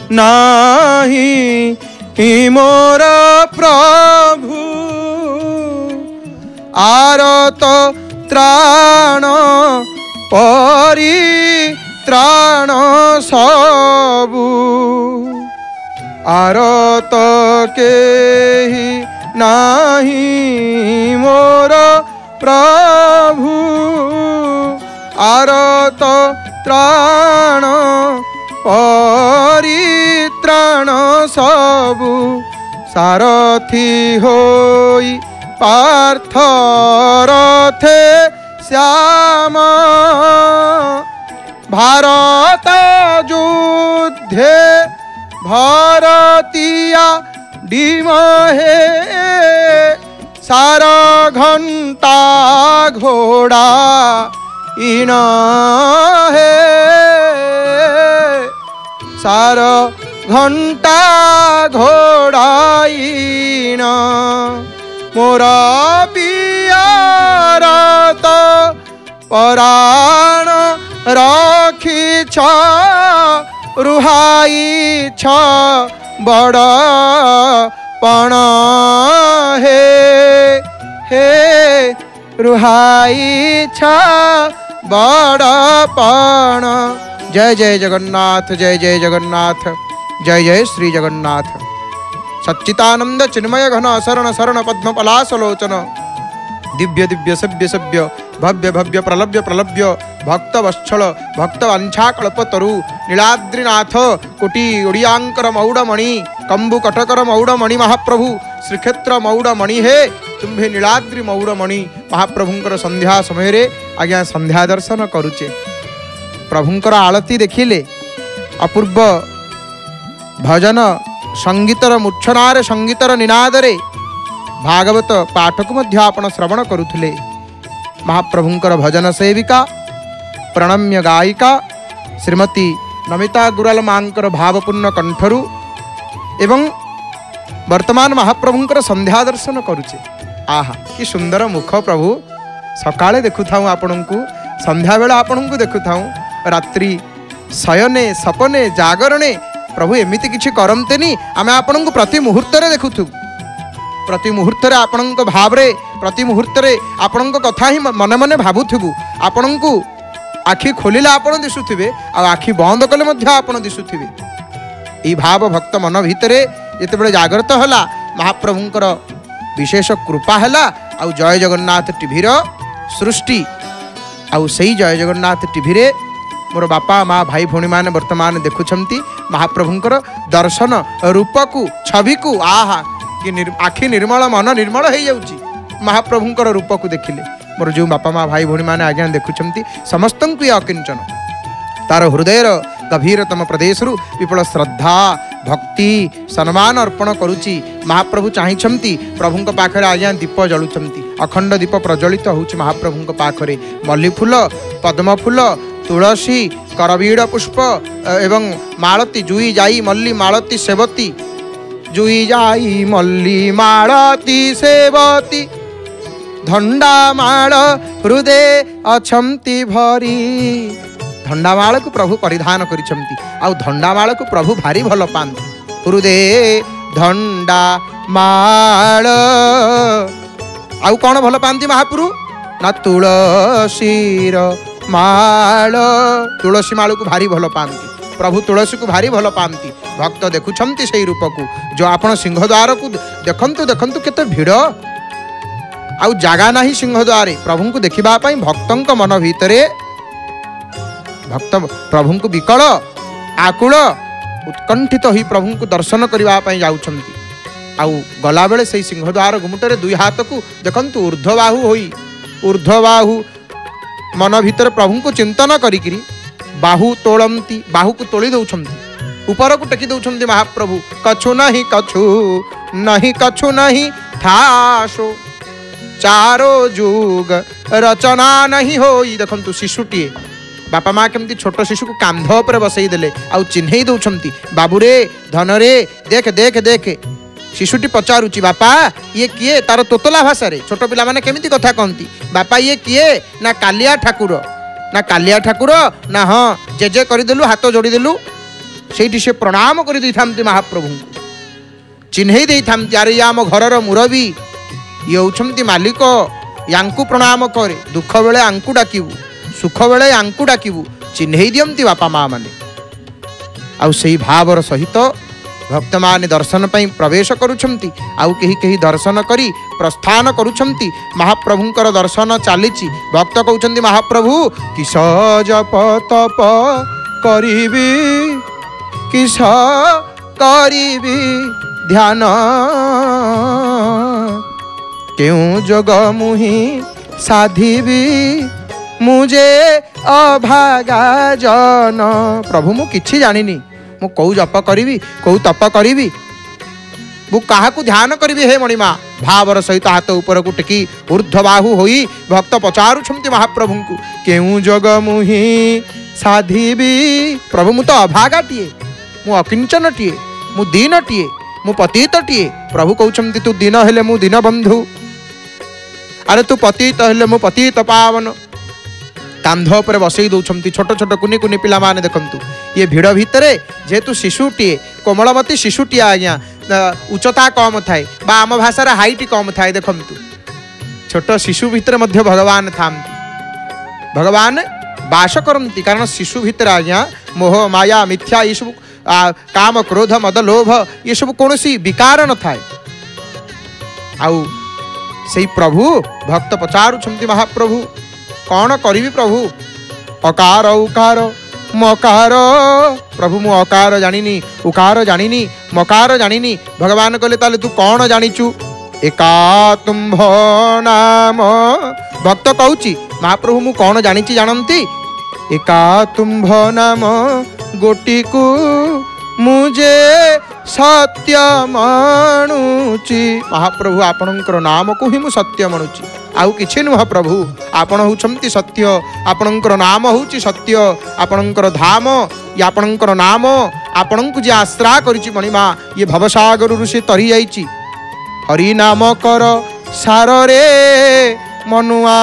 नाही मोर प्रभु आरत त्राण परित्राण सबु आरत केहि नाही मोर प्रभु आरत त्राण परित्राण सबु सारथी होई पार्थ रथे श्याम भारत युद्धे भारतीया डिमहे सार घंटा घोड़ा इन है सार घंटा घोड़ा इन मोरा पियारत पराण रखी छ रुहाई छ बड़ पण हे रुहाई छ बड़ पण। जय जय जगन्नाथ जय जय जगन्नाथ जय जय श्री जगन्नाथ। सच्चिदानंद चिन्मय घन शरण शरण पद्म पलासलोचन दिव्य दिव्य सभ्य सभ्य भव्य भव्य प्रलभ्य प्रलभ्य भक्त वत्सल भक्त वंशाकल्पतरु नीलाद्रिनाथ कोटि ओडियांकर मौड़मणि कंबु कटकर मौड़मणि महाप्रभु श्रीक्षेत्र मौड़मणि हे तुम्हें नीलाद्रि मौड़मणि महाप्रभुंकर संध्या समय रे आज्ञा संध्या दर्शन करुचे। प्रभुंकर आलती देखिले अपूर्व भजन संगीतर मूर्छनार संगीतर निनादरे भागवत पाठ को मध्य आपण श्रवण करुथिले। महाप्रभुंकर भजन सेविका प्रणम्य गायिका श्रीमती नमिता गुराल मांकर भावपूर्ण कंठरु एवं वर्तमान महाप्रभुंकर संध्या दर्शन करुचे। आहा कि सुंदर मुख प्रभु सकाळे देखुथाऊँ आपणଙ୍କୁ संध्या बेला आपणଙ୍କୁ देखुथाऊँ रात्रि शयने सपने जागरणे प्रभु एमिति किछि करन्तेनी आमे आपणଙ୍କୁ प्रति मुहूर्त रे देखुथु प्रति मुहूर्त रे आपणଙ୍କ भाव रे प्रति मुहूर्त रे आपणଙ୍କ कथा ही मने मने भाबुथुबु आपणଙ୍କୁ आखि खोलिला आपण दिसुथिबे आ आखि बंद कले मध्य आपण दिसुथिबे। ई भाव भक्त मन भितरे जेतेबेले जागृत होला महाप्रभुंकर विशेष कृपा हैला आ जय जगन्नाथ टीवी रो सृष्टि आ सही जय जगन्नाथ टीवी रे मोर बापा माँ भाई भौणी माने वर्तमान देखुछंती महाप्रभुंकर दर्शन रूप को छवि को आहा कि आखि निर्मल मन निर्मल हो जाउची महाप्रभुंकर रूप को देखिले। मोर जो बापा माँ भाई भौणी माने आज्ञा देखुछंती समस्त अकिंचन तार हृदयर गभीरतम प्रदेश विपुल श्रद्धा भक्ति सम्मान अर्पण करुची। महाप्रभु चाहिंती प्रभुंक पाखरे आज्ञा दीप जलुचंती अखंड दीप प्रज्वलित होउची महाप्रभुंक पाखरे मल्ली फूल पद्म फूल तुलसी करबीड़ पुष्प एवं मालती जुई जाई मल्ली मालती सेवती जुई जाई मल्ली मालती सेवती धंडा माल हृदय अछंती भरी। धंडामाल को प्रभु परिधान करिछंती आ धंडामाल को प्रभु भारी भल पांती हृदय धंडा माल आउ कौन भल पांती महाप्रभु ना तुलसीर माल तुलसी माल को भारी भल पांती प्रभु तुलसी को भारी भल पांती। भक्त देखुछंती से रूप को जो आपण सिंहद्वार को देखंतु देखंतु केते भिड़ आउ जागा नाही सिंहद्वार प्रभु को देखिबा पई भक्तंक मन भितरे भक्त प्रभु को विकल आकुल उत्कंठित ही प्रभु को दर्शन करने जाउछंती आउ गला बेले से सिंहद्वार गुमुटरे दुई हाथ को देखंतु ऊर्ध्वबाहु होई ऊर्ध्वबाहु मन भीतर प्रभु को चिंतन करिकिरी बाहु तोलंती बाहु को तोली दउछंती ऊपर को टेकी दउछंती महाप्रभु कछु नहीं कछु नहीं ठासो चारो जुग रचना नहीं होई। देखंतु शिशुटीए बापा माँ केमती छोट शिशु को कांध पर बसई देले आउ चिन्हई दउछंती बाबू रे धन रे देख देख देख शिशुटी पचारुची बापा ये किए तार तोतला भाषा रे छोट पिला माने केमिति कथा कहंती बापा ये किए ना कालिया ठाकुर ना हाँ जेजे करदेलु हाथ जोड़ी देलु से प्रणाम कर महाप्रभु चिन्हई दे अरे ये आम घर मुरबी ये होती मालिक यांकु प्रणाम करे दुख बेले आंकु डाकिबू सुख बेले आंकु डाकिबू चिन्हई दियंती बापा माँ माने आउ से भावर सहित भक्त माने दर्शन पई प्रवेश करुछंती आउ केही दर्शन करी प्रस्थान करुछंती महाप्रभुंकर दर्शन चालीची भक्त कहउछंती महाप्रभु किस जप तप करिबी किस करिबी ध्यान क्यों जोग मुहि साधिबी मुझे अभागा जन प्रभु मु किछि जानिनी मु कौ जप करी कौ तप करी मु क्या ध्यान करी हे मणिमा भावर सहित हाथ ऊपर को टेकी ऊर्ध्वबाहु होई भक्त पचारुछंती महाप्रभु को केउ जग मुहि साधिबी प्रभु मु तो अभागा टीए मु अकिंचन टीए मु दीन टीए मु पतित टीए प्रभु कहउछंती तू दीन हेले मु दीन बंधु अरे तू पतित हेले मु पतित पावन कांध पर बसई दौरान छोट छोट कुनी कुनी पिला माने देखंतु ये भिड़ भितर जेहेतु शिशुटीए कोमलमती शिशुटीए आज्ञा उच्चता कम थाए बा आम भाषार हाइट कम थाए देखंतु छोट शिशु भितर मध्य भगवान था भगवान बास करती कारण शिशु भितर आज्ञा मोह माया मिथ्या ये सब काम क्रोध मद लोभ ये सब कौन सी विकार न थाए आउ से प्रभु भक्त पचारुछंती महाप्रभु कौन करी प्रभु अकार उकार मकार प्रभु मु अकार जानिनी उकार जानिनी मकार जानिनी भगवान कहले ताले तू कौन जानिचु एका तुम्भ नाम भक्त कहूची महाप्रभु मु कौन जानिची जानती एका तुम्भ नाम गोटी को मुझे सत्य मणुची महाप्रभु आपणकर नाम को ही मु सत्य मणुची आउ किछि नुह प्रभु आपण होउछंती सत्य आपणकर नाम होउची सत्य आपणकर धाम या आपणकर नाम आपणଙ୍କୁ जे आश्रा करिछि मणिमा ये भवसागर ऋषि तरी जाइछि हरि नाम कर सार रे मनुआ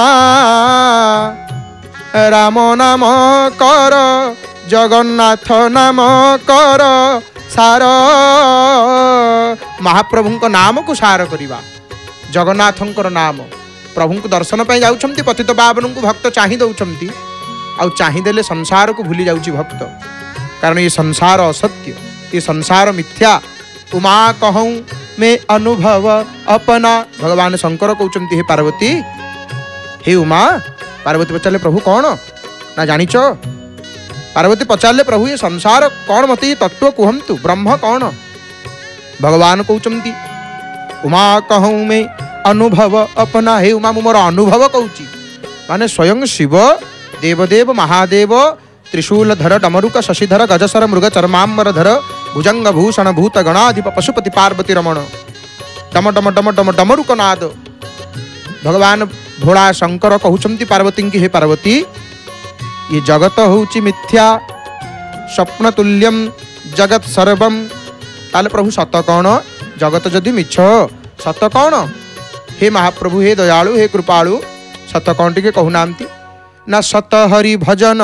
राम नाम कर जगन्नाथ नाम कर सार महाप्रभुंक नाम को सार करिबा जगन्नाथंकर नाम प्रभु को दर्शन पाई जाउछंती पतित पावन को भक्त चाहि दउछंती आउ चाहि देले संसार को भूली जाउछि भक्त कारण ये संसार असत्य ये संसार मिथ्या उमा कहूँ में अनुभव अपना भगवान शंकर कहउछंती हे पार्वती हे उमा पार्वती पचारे प्रभु कौन ना जानिच पार्वती पचारे प्रभु ये संसार कौन मत ये तत्व कहतु ब्रह्म कौन भगवान कहउछंती उमा कहूँ में अनुभव अपना हे उमा मोर अनुभव कहूची माने स्वयं शिव देवदेव महादेव त्रिशूलधर डमरुक शशिधर गजसर मृग चर्मांबरधर भुजंग भूषण भूत गणाधिप पशुपति पार्वती रमण डम डम डम डम डमरुक नाद भगवान भोला शंकर कहउछंती पार्वती की हे पार्वती ये जगत होउची मिथ्या स्वप्न तुल्यम जगत सर्वम ताले प्रभु सत कौन जगत जदि मिछ सत कौन हे महाप्रभु हे दयालु हे कृपालु सत कौन टिके कहूनांती ना सत हरि भजन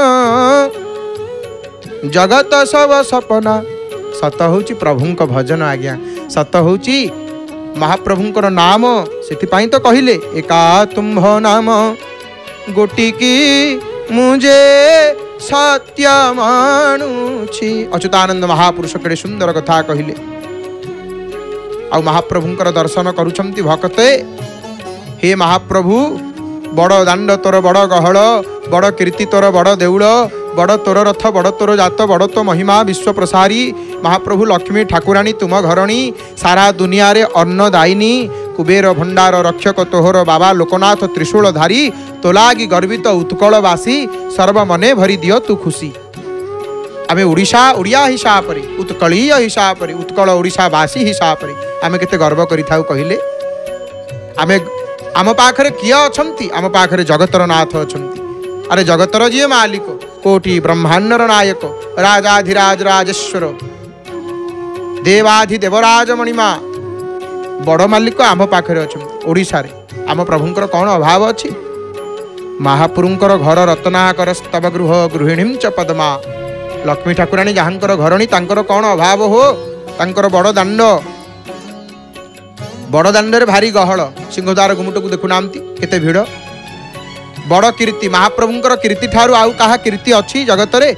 जगत सब सपना सत होची प्रभुंक भजन आज्ञा सत होची महाप्रभुंकर नाम से तो कहले एका तुम्भ नाम गोटी की मुझे सत्य मानुछि अच्युतानंद महापुरुष केड़े सुंदर कथा कहले आ महाप्रभुंकर दर्शन करुछंती भक्ते हे महाप्रभु बड़ दांड तोर बड़ गहल बड़ कीर्ति तोर बड़ देउल बड़ तोर रथ बड़ तोर जात बड़ तो महिमा विश्व प्रसारी महाप्रभु लक्ष्मी ठाकुराणी तुम घरणी सारा दुनिया रे अन्नदायिनी कुबेर भंडार रक्षक तोहर बाबा लोकनाथ त्रिशूलधारी तोलागी गर्वित उत्कलवासी सर्वमने भरी दियो तू खुशी आमे ओडिशा ओडिया हिसाब पर उत्कलीय हिसाब पर उत्कल ओडिशावासी हिसाब पर आमे केते गर्व करिथाउ कहिले आमे आम पाखरे किए अछंती आम पाखरे जगतर नाथ अछंती अरे जगतर जी मालिक कोटि ब्रह्मांडर नायक राजाधिराज राजेश्वर देवाधि देवराज मणिमा बड़ मालिक आम पाखरे अछंती ओडिशा रे आम प्रभुंकर कौन अभाव अछि महापुरुंकर घर रत्नाकर स्तव गृह गृहिणीं च पद्मा लक्ष्मी ठाकुराणी जहाँकर घरणी तांकर कौन अभाव हो तांकर बड़ दांडे भारी गहल सिंहद्वार गुमुट को देखुना केते भिड़ बड़ कीर्ति महाप्रभुंकर कीर्ति ठारू आउ कहा कीर्ति अच्छी जगत रे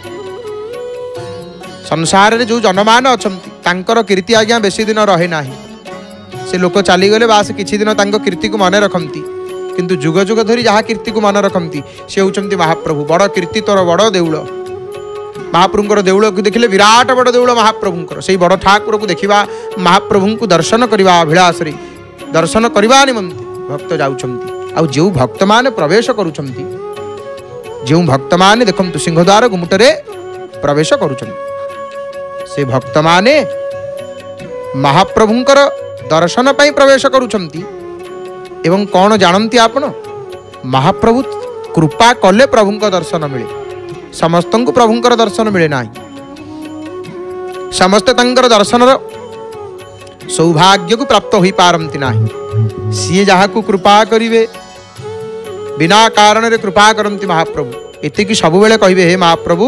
संसार रे जो जनमान अच्छा कीर्ति आज्ञा बेसी दिन रहे ना से लोक चलीगले बास किछि दिन तांको कीर्ति को मन रखती किंतु जुग जुग धरी जहाँ कीर्ति को मन रखती से होउछंती महाप्रभु बड़ कीर्ति तोर बड़ देउल महाप्रभुंकर देउल को देखिले विराट बड़ देउल महाप्रभुंकर से बड़ ठाकुर को देखा महाप्रभु को दर्शन करने अभिलाष दर्शन करने निमंते भक्त जाउछंती आ जो भक्त माने प्रवेश करुछंती जो भक्त माने देखंतु सिंहद्वार गुमुटरे प्रवेश करुछंती से भक्त माने महाप्रभुंकर दर्शन पाई प्रवेश करुछंती एवं कौन जानती आपण महाप्रभु कृपा कले प्रभुंक दर्शन मिले समस्त को प्रभुंकर दर्शन मिले ना समस्ते तंकर दर्शन सौभाग्य को प्राप्त हो पारती ना सी जहाँ को कृपा करिवे बिना कारण रे कृपा करती महाप्रभु एति सब बेले कहिबे हे महाप्रभु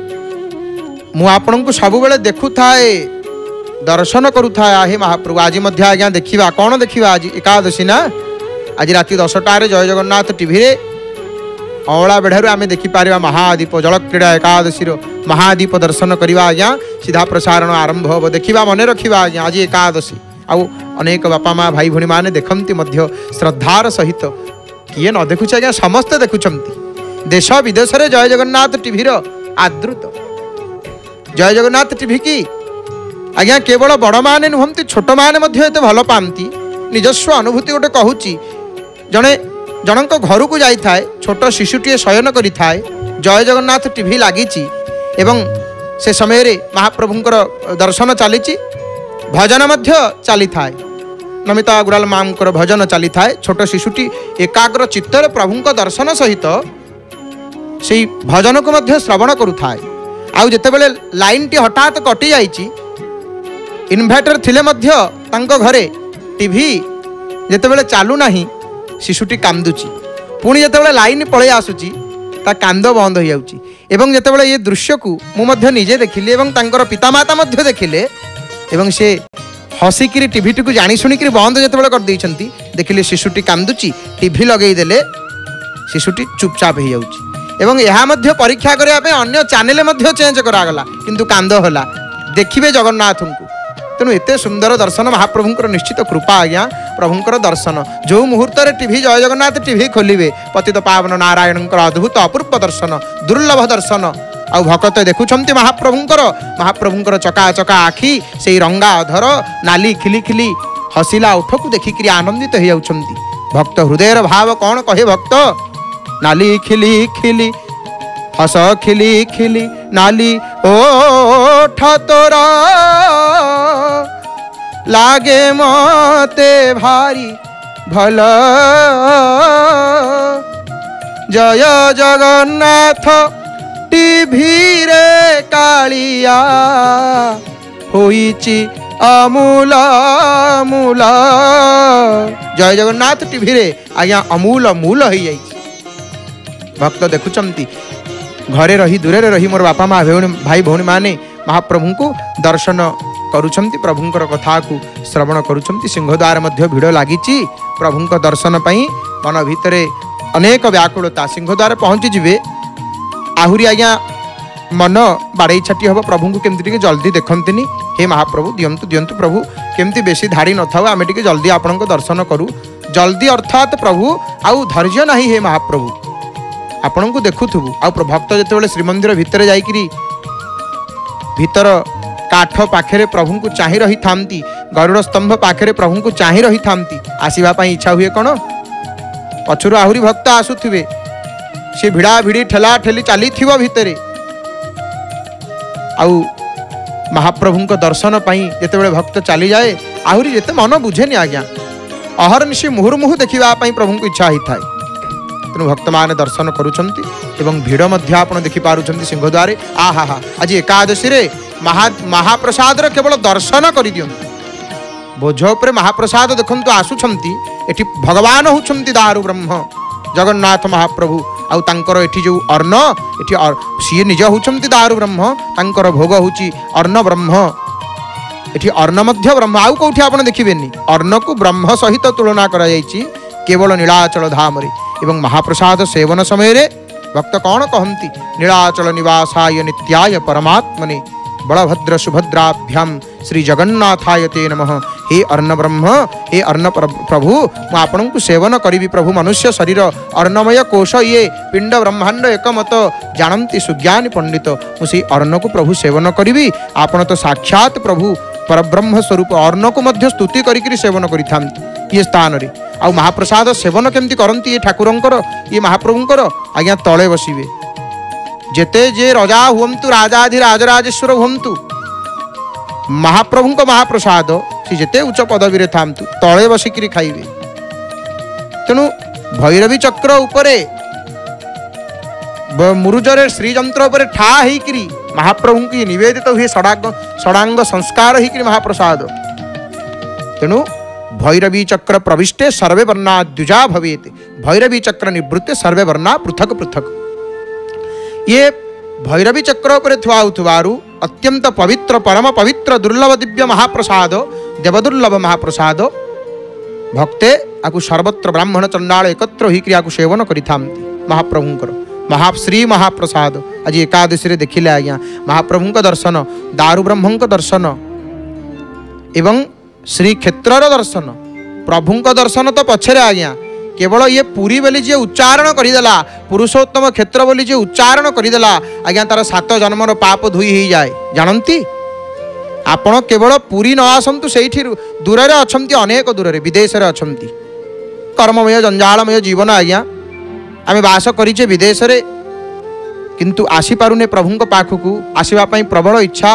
मु आपन को सब बेले देखु थाए दर्शन करू था हे महाप्रभु आज मध्य आज्ञा देखा कौन देखा आज एकादशी ना आज राति 10टार जय जगन्नाथ टीवी रे अवला बेढ़ू आम देखिपर महादीप जल क्रीड़ा एकादशी महादीप दर्शन करवा आज्ञा सीधा प्रसारण आरंभ हम देखा मन रखा आज्ञा आज एकादशी आउ अनेक बापा माँ भाई भणी मैंने देखती श्रद्धार सहित किए न देखुचे आज्ञा समस्ते देखुंत देश विदेश में जय जगन्नाथ टीवी आदृत जय जगन्नाथ टीवी की आज्ञा केवल बड़ माने नुहंती छोट माने भल पाती निजस्व अनुभूति गोटे कहूँ जड़े जनक घर को जाए छोट शिशुटीए शयन करी थाए जय जगन्नाथ टीवी लगी से समय रे महाप्रभुंकर दर्शन चली भजन चली थाए नमिता गुराल मामकर भजन चली थाए छोट शिशुटी एकाग्र चित्तर प्रभुंक दर्शन सहित से भजन को मध्य श्रवण करुए आउ जितेबले लाइन टी हठात कटि जाइछि इन्वर्टर थिले मध्य तांको घरे टीवी जितेबले चालू नाही शिशुटी कांदुची पुणी जितेबले लाइन पळे आसुची ता कांद बंद हो जाउची एवं जितेबले ये दृश्य को मु मध्य निजे देखिली एवं तांकर पितामाता मध्य देखिले एवं से हसिकी टीवी टी को जानी शुणिक बंद जितेबले कर देइछंती देखिले शिशुटी कांदुची टीवी लगेई देले शिशुटी चुपचाप हो जाउची एवं यह मध्य परीक्षा करने अन्य चैनल मध्य चेंज करागला किंतु कांद होला देखिए जगन्नाथ को तेणु एत सुंदर दर्शन महाप्रभुंकर निश्चित कृपा आज्ञा प्रभुंकर दर्शन जो मुहूर्त टीवी जय जगन्नाथ टीवी खोलिए पतित पावन नारायणकर अद्भुत अपूर्व दर्शन दुर्लभ दर्शन आउ भक्त देखुंत महाप्रभुंकर चका चका आखि से रंगा अधर नाली खिली खिली हसिला उठ को देखिक आनंदित हो जाउछंती भक्त हृदय भाव कौन कहे भक्त नाली खिली खिली हस खिली खिली नाली ओठ तोरा लागे मते भारी भल जय जगन्नाथ टीवी रे कालिया होइची अमूल अमूल जय जगन्नाथ टीवी रे आज्ञा अमूल मूल हो जाइए भक्त देखुंती घरे रही दूरे रही मोर बापा माँ भाई भौणी माने महाप्रभु को दर्शन करुछंती प्रभुंकर कथा को श्रवण करुछंती सिंहद्वार मध्य भिड़ लगी प्रभुंक दर्शन पाई मन भितरे अनेक व्याकुलता सिंहद्वार पहुँची जिवे आहुरी आज्ञा मन बाड़े छाटी हम प्रभु को केमती जल्दी देखती हे महाप्रभु दियंतु दियंतु प्रभु केमती बेसी धाड़ी न था आम टे जल्दी आपण दर्शन करूँ जल्दी अर्थात प्रभु आउ धैर्य नहीं हे महाप्रभु आपण को देखुथु आ भक्त जिते श्रीमंदिर भितर जाइकरी भीतर काठ पाखे प्रभु को चाह रही था गरुड़ स्तंभ पाखे प्रभु को चाह रही था आसवाई इच्छा हुए कौन पछुर आहुरी भक्त आसुवे सी भिड़ा भिड़ी ठेला ठेली चली भितर आउ महाप्रभु दर्शन पाई जिते भक्त चली जाए आहुरी जिते मन बुझेनि आज्ञा अहर्निशी मुहुर्मुहु देखा प्रभु को इच्छा होता है तेणु भक्त मैंने दर्शन करुँच भिड़ आप देखिपुं सिंहद्वार आहा हा आज एकादशी रे महाप्रसाद केवल दर्शन कर दियंतु बोझ उपर महाप्रसाद देखु आसुंट एटी भगवान होती दारु ब्रह्म जगन्नाथ महाप्रभु आउ तांकर एठी जो अर्ण एठी सी निज होउछंती दारु ब्रह्म तांकर भोग होउची अर्ण ब्रह्म एठी अर्ण मध्य ब्रह्म आउ कोठी आपण देखिबेनी अर्ण को ब्रह्म सहित तुलना करा जायछि केवल नीलाचल धाम रे एवं महाप्रसाद सेवन समय रे भक्त कौन कहती नीलाचल निवासाय नित्याय परमात्मने बलभद्र सुभद्राभ्याम श्री जगन्नाथाय ते नमः। हे अर्ण ब्रह्म हे अर्ण प्रभु मु आपण को सेवन करी प्रभु मनुष्य शरीर अर्णमय कोश ये पिंड ब्रह्मांड एकमत जानती सुज्ञानी पंडित मुझे अर्ण को प्रभु सेवन करी आपण तो साक्षात प्रभु परब्रह्म स्वरूप अर्ण को मध्य स्तुति करी सेवन करी ये स्थान रे आउ महाप्रसाद सेवन केमती करती ये ठाकुरंकर ये महाप्रभुंकर आज्ञा तले बसिबे जेते जे राजा हुंतु राजाधि राजराजेश्वर हुंतु महाप्रभुंक महाप्रसाद सी जेते उच्च पदवी रे थांतु तले बसिकिरी खाइबे। तेणु भैरवी चक्र उपरे मुरुजरे श्रीजंत्र उपरे ठा हेकरी महाप्रभु की निवेदित हुए षडांग संस्कार हेकरी महाप्रसाद। तेणु भैरवी चक्र प्रविष्टे सर्वे वर्णा द्विजा भवेत भैरवी चक्र निवृत्ते सर्वे वर्णा पृथक पृथक। ये भैरवी चक्र पर थुआउथुवारु अत्यंत पवित्र परम पवित्र दुर्लभ दिव्य महाप्रसाद देवदुर्लभ महाप्रसाद भक्ते आकु सर्वत्र ब्राह्मण चंडाल एकत्र होकर आकु सेवन करिथांती महाप्रभुंकर महाश्री महाप्रसाद। आज एकादशी रे देखिले आज्ञा महाप्रभुंक दर्शन दारु ब्रह्मंक दर्शन एवं श्री क्षेत्र दर्शन प्रभुंक दर्शन तो पछरे आज्ञा केवल ये पुरी बोली जी उच्चारण करदेला पुरुषोत्तम क्षेत्र बोली जी उच्चारण करदेला आज्ञा तार 7 जन्मर पाप धुई हो जाए जानती आपण केवल पुरी न आसतु से दूर अच्छा अनेक दूर विदेश अच्छा कर्ममय जंजालमय जीवन आज्ञा आम बास करीचे विदेश रे किंतु आसीपारुने प्रभुंक पाखकू आसवाई प्रबल इच्छा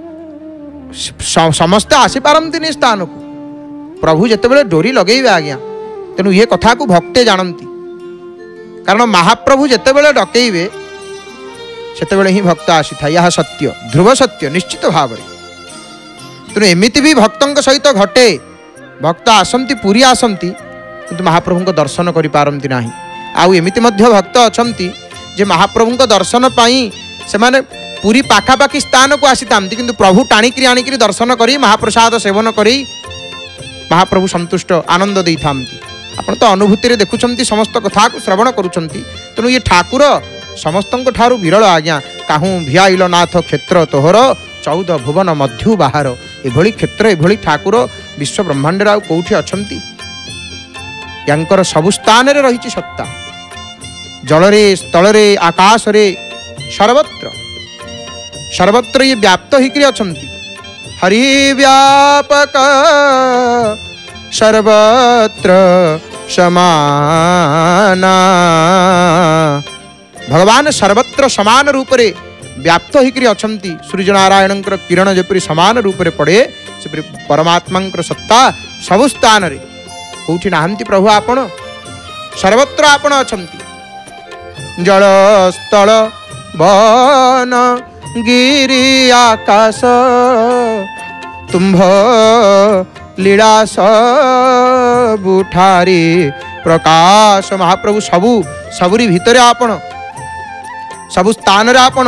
समस्ते आसीपारती स्थान को प्रभु जितेबाला डोरी लगेबे आज्ञा तेणु ये कथा को भक्ते जानती कारण महाप्रभु जितेबाला डकईबे सेतेबाला ही भक्त आसी था यह सत्य ध्रुव सत्य निश्चित भाव तेणु एमिति भी भक्तों सहित घटे भक्त आसंती पुरी आसंती किंतु महाप्रभु को दर्शन करि पारंती नाही। आउ एमिति मध्य भक्त अछंती जे महाप्रभु को दर्शन पाई से माने पुरी पाखापाखि स्थान को आसीतांती किंतु प्रभु टाणिकी आनिकी दर्शन करी महाप्रसाद सेवन करी महाप्रभु संतुष्ट आनंद दे था। आपण तो अनुभूति देखुंत समस्त कथा को श्रवण करुँच तेणु ये ठाकुर समस्त विरल आज्ञा काहू भियाइल नाथ क्षेत्र तोहर 14 भुवन मध्यु बाहर एभली क्षेत्र एभली ठाकुर विश्व ब्रह्मांड आउ कौटी अच्छी यांकर सबु स्थान रे रही सत्ता जलरे स्थलरे आकाशरे सर्वत्र सर्वत्र ये व्याप्त होकर अछंती हरि व्यापक सर्वत्र समाना भगवान सर्वत्र समान रूप रे व्याप्त होकर अछंती सूर्यनारायण किरण जपरी समान रूप रे पड़े से परमात्मा सत्ता सबु स्थान रे कौटी नाहंती प्रभु आपण सर्वत्र आपण अछंती जल स्थल वन गिरि आकाश तुम्भ लीला सबुठारी प्रकाश महाप्रभु सबु सबुरी भितर आपण सबु स्थान रे आपण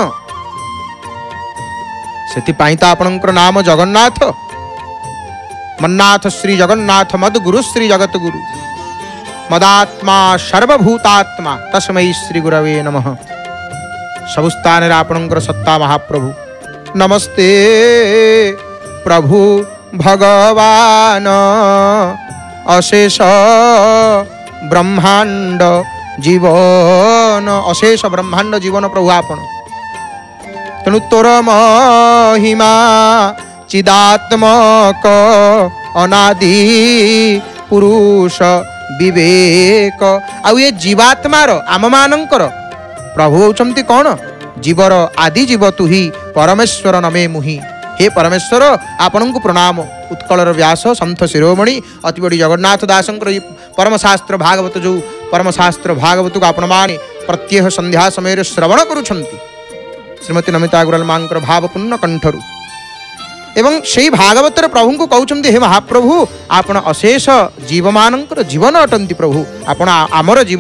सेतिपाई तो आपणकर नाम जगन्नाथ मन्नाथ श्री जगन्नाथ मद गुरु श्री जगत गुरु मदात्मा सर्वभूतात्मा तस्मै श्री गुरवे नमः। सबु स्थान रे आपणकर सत्ता महाप्रभु नमस्ते प्रभु भगवान अशेष ब्रह्मांड जीवन अशेष ब्रह्मांड जीवन प्रभु आपण तेणु तोर महिमा चिदात्मक अनादि पुरुष विवेक आउ ये जीवात्मार आम मानकर प्रभु होचंती कौन जीवर आदि जीव तु ही परमेश्वर नमे मुहि। हे परमेश्वर आपण को प्रणाम उत्कलर व्यास संत शिरोमणि अति बड़ी जगन्नाथ दासंकर परमशास्त्र भागवत जो परमशास्त्र भागवत को आपण माने प्रत्येह संध्या समय श्रवण करुछंती श्रीमती नमिता अग्रवाल मांकर भावपूर्ण कंठरु एवं से भागवतर प्रभु को कहते हे महाप्रभु आपण अशेष जीव मानकर जीवन अटंती प्रभु आपण आमर जीवन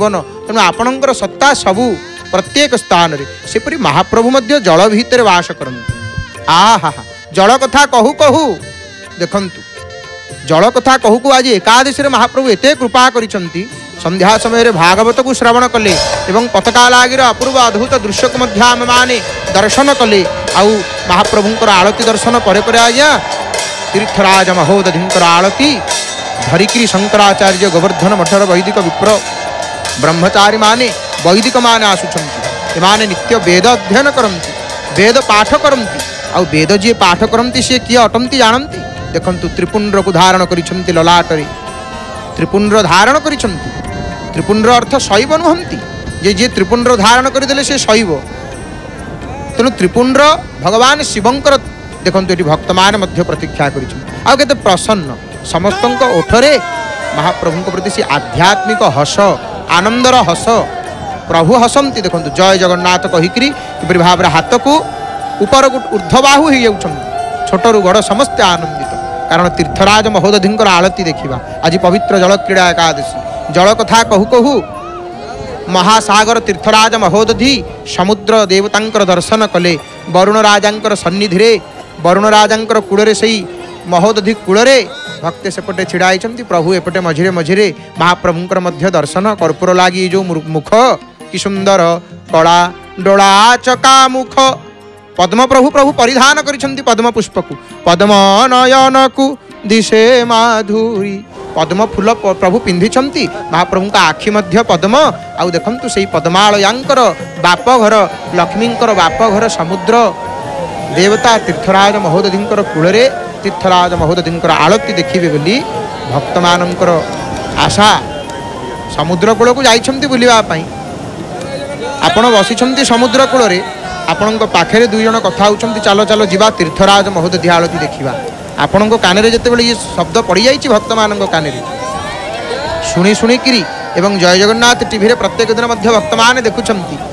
तेणु आपणकर सत्ता सबू प्रत्येक स्थान रे सेपरी महाप्रभु मध्य जल भितर वास करते। आहा जल कथा कहू कहू देखंतु जल कथा कहू कहू आज एकादशी महाप्रभु एते कृपा करिसंती। संध्या समय भागवत को श्रवण कले एवं पताका लागिर अपूर्व अद्भुत दृश्य को मध्य आम माने दर्शन कले। आउ महाप्रभुंकर आरती दर्शन परे परे आज्ञा तीर्थराज महोदधिंकर आरती धरिकी शंकराचार्य गोवर्धन मठर वैदिक विप्र ब्रह्मचारी माने वैदिक माने आसुचंती। एमाने नित्य वेद अध्ययन करती वेद पाठ करती। आउ वेद जी पाठ करती सी किए अटंती जानती। देखंतु त्रिपुंड्र को धारण करिसंती ललाटरे त्रिपुंड्र धारण करिसंती। त्रिपुंड्र अर्थ शैव नुहंती जे जे त्रिपुंड्र धारण करदेले से शैव। तेणु त्रिपुंड्र भगवान शिवंकर देखंतु एटी भक्त मान मध्य प्रतीक्षा करिसंती। आ केते प्रसन्न समस्तंक ओठरे महाप्रभुंक प्रति से आध्यात्मिक हस आनंदर हस प्रभु हसंती। देखंतु जय जगन्नाथ कहिकरी किपरि भाबरे हाथ को ऊपर ऊर्ध्वबाहु हो जाउछंती। छोटरू बड़ समस्त आनंदित कारण तीर्थराज महोदधिंकर आलती देखिबा। आज पवित्र जल क्रीड़ा एकादशी जल कथा कहू कहू महासागर तीर्थराज महोदधि समुद्र देवतांकर दर्शन कले। वरुण राजांकर सन्निधि रे वरुण राजांकर कूଳରେ सेई महोदधि कूଳରେ भक्ते सेपटे छिड़ाई प्रभु एपटे मझिरे मझिरे महाप्रभुंकर मध्य दर्शन कर्पूर लागी जो मुख कि सुंदर कला डोला चका मुख पद्म प्रभु प्रभु परिधान करिसंती पद्म पुष्प को पद्म नयन को दिशे माधुरी पद्म फूल प्रभु पिंधिछंती। महाप्रभु का आखि मध्य पद्म आउ देखंतु सेई पद्मालयांकर बाप घर लक्ष्मींकर बाप घर समुद्र देवता तीर्थराज महोदधिंकर कूଳରେ तीर्थराज महोदधिंकर आलती देखिबे बोली भक्त मानंकर आशा समुद्र कूल को जाइछंती बुलिबा पई। आपण बसिछंती समुद्र कूଳରେ आपण पाखे दुई जन कथा होउछंती चलो चलो जीवा तीर्थराज महोदधि आलती देखिबा। आपण कान जिते ये शब्द पड़ जाइए भक्त मान कान शुणी शुणिकी एवं जय जगन्नाथ टीवी रे प्रत्येक दिन भक्त मैंने देखुंट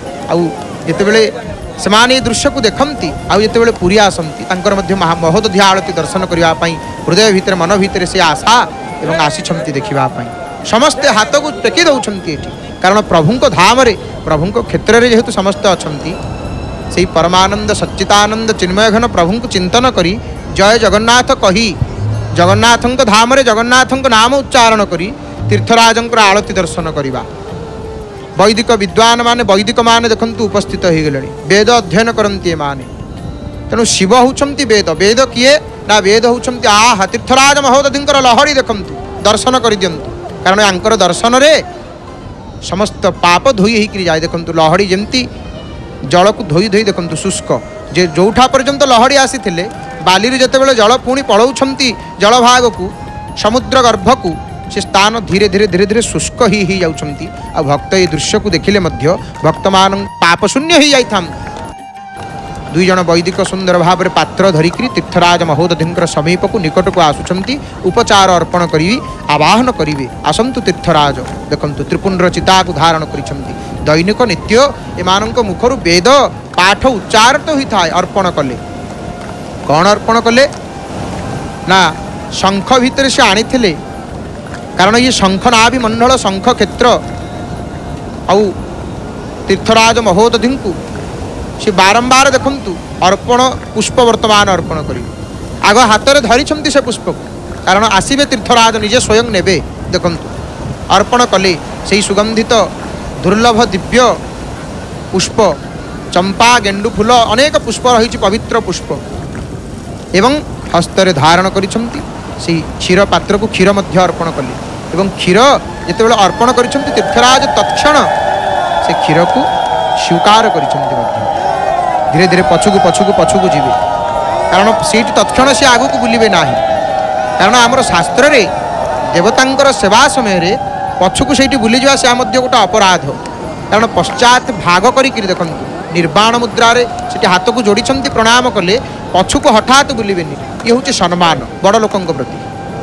आते से दृश्य को देखती आते पुरी आसती महोदधि आलती दर्शन करने हृदय भितर मन भितर से आशा एवं आसी देखापी समस्ते हाथ को टेकी दौरान कारण प्रभु धाम प्रभु क्षेत्र में जेहेतु समस्ते अच्छा से परमानंद सच्चिदानंद चिन्मय घन प्रभु को चिंतन करी जय जगन्नाथ कही जगन्नाथ धाम रे जगन्नाथ नाम उच्चारण करी तीर्थराजंकर आलती दर्शन करवा। वैदिक विद्वान माने वैदिक माने देखंतु उपस्थित हो गले वेद अध्ययन करती माने। तेणु शिव होउछंती वेद वेद किए ना वेद होउछंती आहा तीर्थराज महोदधिंकर लहड़ी देखंतु दर्शन कर दियंतु कारण यांकर दर्शन रे समस्त पाप धोई होकर जाए। देखंतु लहड़ी जमती जल को धोई धोई देखंतु शुष्क जे जोठा पर्यंत लहड़ी आसी बाली जितेबाला जल पुणी पलाउछंती जल भाग को समुद्र गर्भ को से स्थान धीरे धीरे धीरे धीरे शुष्क ही जाउछंती। आ भक्त ये दृश्य को देखिले मध्य भक्त मान पाप शून्य ही जाइथा। दुई जन वैदिक सुंदर भाव में पात्र धरिकी तीर्थराज महोदधिंकर समीप को निकट को आसुचंती उपचार अर्पण करी आवाहन करिवे आसंतु तीर्थराज। देखंतु त्रिपुंड्र चिता को धारण करिसंती दैनिक नित्य एमानंक मुखरु वेद पाठ उच्चारित होता है। अर्पण कले कौन अर्पण कले ना शंख भितर से आनी थे कारण ये शंख ना भी मंडल शंख क्षेत्र आउ तीर्थराज महोदधि को से बारंबार देखंतु अर्पण पुष्प वर्तमान अर्पण करी आग हाथ में धरी से पुष्प को कारण आसवे तीर्थराज निजे स्वयं नेबे। देखंतु अर्पण कले से सुगंधित दुर्लभ दिव्य पुष्प चंपा गेंडु फूल अनेक पुष्प रही पवित्र पुष्प एवं हस्तरे धारण करिसंती से क्षीर पात्र को क्षीर मध्य अर्पण कले एवं क्षीर जितेबाला अर्पण करिसंती तीर्थराज तत्क्षण से क्षीर को स्वीकार करिसंती धीरे धीरे पछुकू जीवे कारण सीट तत्क्षण से आगू को बुलिबे नाही कारण आमर शास्त्र रे देवतांकर सेवा समय रे पछुकू से बुली जा से गोटे अपराध कारण पश्चात भाग करी देखंतु निर्वाण मुद्रा रे से हाथ को जोड़ी प्रणाम कले पछुको हठात बुलेनि ये हूँ सम्मान बड़ लोक प्रति।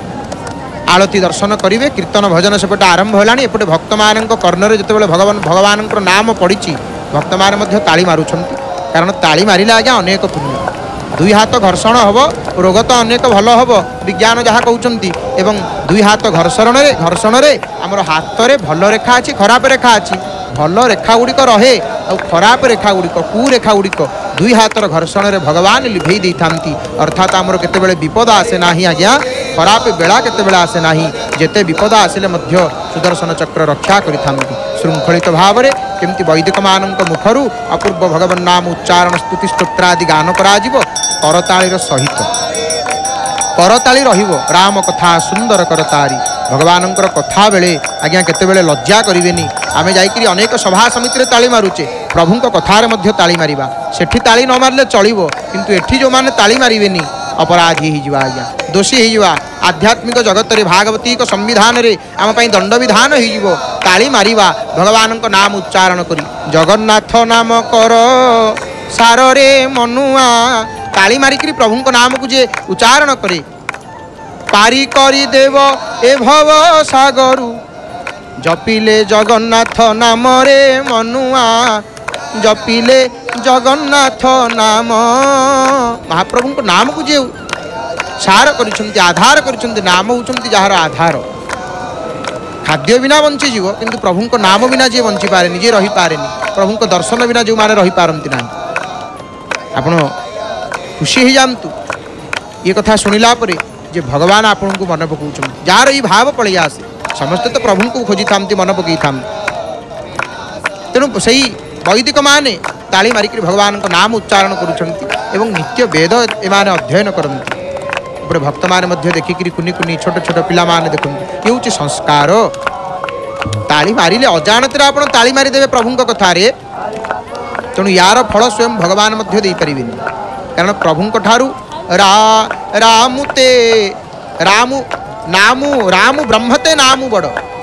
आलती दर्शन करेंगे कीर्तन भजन सेपटे आरंभ होलानी एपटे भक्त मान कर्णरे जिते भगवान नाम पड़ी भक्त मैंने ताली मारुंट कारण ताली मारे आज्ञा अनेक पुण्य दुई हाथ घर्षण हम रोग तो अनेक भल हम विज्ञान जहाँ कहते एवं दुई हाथ घर्षण रे आमर हाथ में भल रेखा अच्छी खराब रेखा अच्छी भल रेखा गुड़िक रहे और खराब रेखा गुड़िक कुरेखा गुड़िक दुई हाथर घर्षण में भगवान लिभे दे था। अर्थात आमर केतेबेले विपद आसे ना आज्ञा खराब बेला केतेबेले आसे ना जेते विपद आसिले मध्य सुदर्शन चक्र रक्षा करिथांती। श्रृंखलित भाव में केमती वैदिक मानक मुखर अपूर्व भगवान नाम उच्चारण स्तुति स्तोत्रादि गान कराजिबो करतालीर सहित करताली रहिबो राम कथा सुंदर करतारी भगवानंकर कथा बेले आज्ञा केतेबेले लज्जा करिवेनी। आमे जाइकरी अनेक सभा समिति ताली मारुचे प्रभुंक कथार मध्य ताली मारिबा सेठी ताली न मारले चलिबो किंतु एठी जो माने ताली मारिवेनी अपराधी हिजवा आज्ञा दोषी हिजवा आध्यात्मिक जगत रे भागवतीक संविधान रे आम पई दंड विधान हिजबो ताली मारिबा भगवानंक नाम उच्चारण करी जगन्नाथ नाम कर सार रे मनुआ ताली मारिकरी प्रभुंक नाम को जे उच्चारण करे पारी करी देव ए भव सागरु जपिले जगन्नाथ नाम रे मनुआ जपिले जगन्नाथ नाम महाप्रभु को नाम को जे सार करिसंती आधार करिसंती नाम होचंती जहार आधार खाद्य बिना बंची जीव किंतु प्रभु को नाम बिना जे बंची पारे निजे रही पारे प्रभु को दर्शन बिना जो माने रही पारंती ना आपण खुशी हो जातु ये कथा शुणिला परे जे भगवान आपन को मन पकाउछन जार ई भाव पड़े आसे समस्त तो प्रभु को खोजी थामती मन पकई थाम तेणु सही वैदिक माने ताली मारिक भगवान को नाम उच्चारण करुछंती एवं नित्य वेद एमाने अध्ययन करंती उपरे भक्त माने मध्य देखिकरी कुनी कुनी छोट छोट पिला माने देखंती ये होची संस्कार ताली मारिले अजाणतरे आपण ताली मारि देबे प्रभुंक कथा रे तेणु यार फल स्वयं भगवान मध्य दे परिबेनी कारण प्रभुंक ठारू रामुते रामु नामु रामु ब्रह्मते नामु बड़